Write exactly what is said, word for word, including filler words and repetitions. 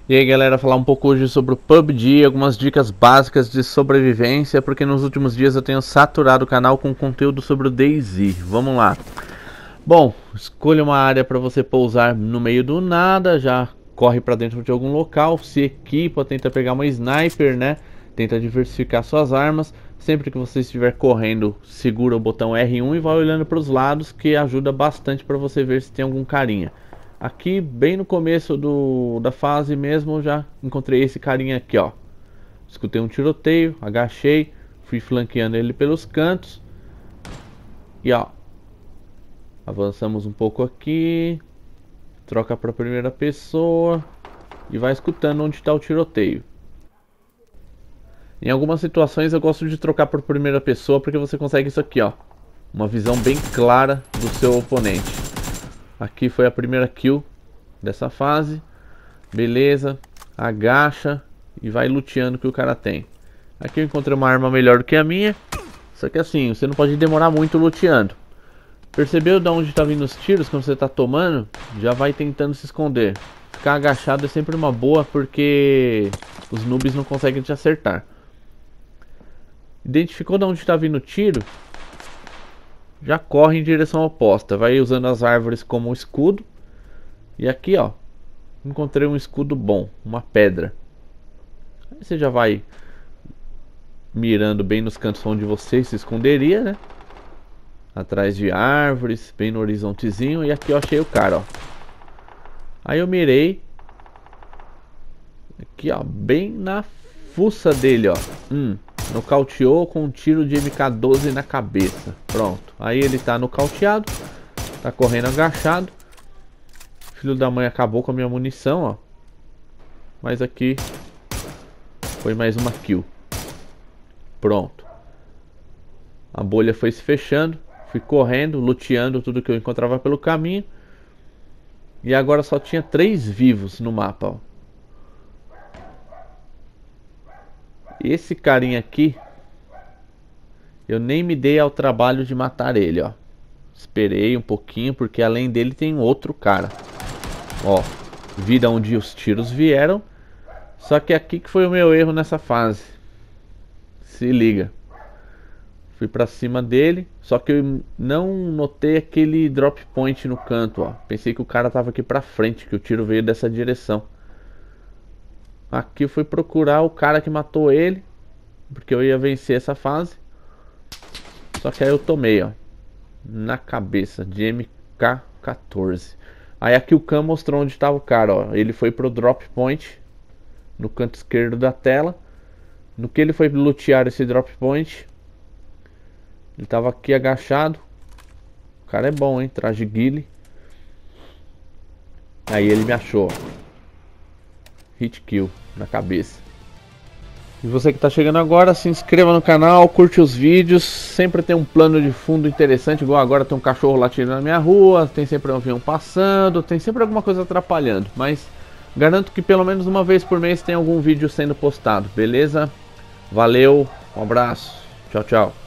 E aí galera, falar um pouco hoje sobre o P U B G, algumas dicas básicas de sobrevivência, porque nos últimos dias eu tenho saturado o canal com conteúdo sobre o DayZ. Vamos lá. Bom, escolha uma área para você pousar no meio do nada, já corre para dentro de algum local, se equipa, tenta pegar uma sniper, né? Tenta diversificar suas armas. Sempre que você estiver correndo, segura o botão R um e vai olhando para os lados, que ajuda bastante para você ver se tem algum carinha. Aqui, bem no começo do, da fase mesmo, eu já encontrei esse carinha aqui, ó. Escutei um tiroteio, agachei, fui flanqueando ele pelos cantos. E ó, avançamos um pouco aqui, troca para a primeira pessoa e vai escutando onde está o tiroteio. Em algumas situações eu gosto de trocar por primeira pessoa porque você consegue isso aqui, ó, uma visão bem clara do seu oponente. Aqui foi a primeira kill dessa fase. Beleza, agacha e vai luteando o que o cara tem. Aqui eu encontrei uma arma melhor do que a minha. Só que assim, você não pode demorar muito luteando. Percebeu de onde tá vindo os tiros quando você tá tomando? Já vai tentando se esconder. Ficar agachado é sempre uma boa porque os noobs não conseguem te acertar. Identificou de onde tá vindo o tiro? Já corre em direção oposta. Vai usando as árvores como escudo. E aqui ó, encontrei um escudo bom, uma pedra. Aí você já vai mirando bem nos cantos onde você se esconderia, né? Atrás de árvores, bem no horizontezinho. E aqui eu achei o cara, ó. Aí eu mirei aqui ó, bem na fuça dele, ó. Hum, nocauteou com um tiro de M K doze na cabeça. Pronto, aí ele tá nocauteado. Tá correndo agachado. Filho da mãe acabou com a minha munição, ó. Mas aqui foi mais uma kill. Pronto. A bolha foi se fechando. Fui correndo, luteando tudo que eu encontrava pelo caminho. E agora só tinha três vivos no mapa, ó. Esse carinha aqui, eu nem me dei ao trabalho de matar ele, ó. Esperei um pouquinho, porque além dele tem outro cara. Ó, vi de onde os tiros vieram. Só que aqui que foi o meu erro nessa fase. Se liga. Fui pra cima dele, só que eu não notei aquele drop point no canto, ó. Pensei que o cara tava aqui pra frente, que o tiro veio dessa direção. Aqui eu fui procurar o cara que matou ele, porque eu ia vencer essa fase. Só que aí eu tomei, ó, na cabeça de M K quatorze. Aí aqui o Cam mostrou onde estava o cara, ó. Ele foi pro drop point no canto esquerdo da tela. No que ele foi lutear esse drop point, ele tava aqui agachado. O cara é bom, hein, traje ghillie. Aí ele me achou, ó. Hit kill na cabeça. E você que está chegando agora, se inscreva no canal, curte os vídeos. Sempre tem um plano de fundo interessante. Igual agora tem um cachorro latindo na minha rua, tem sempre um avião passando, tem sempre alguma coisa atrapalhando. Mas garanto que pelo menos uma vez por mês tem algum vídeo sendo postado, beleza? Valeu, um abraço, tchau, tchau.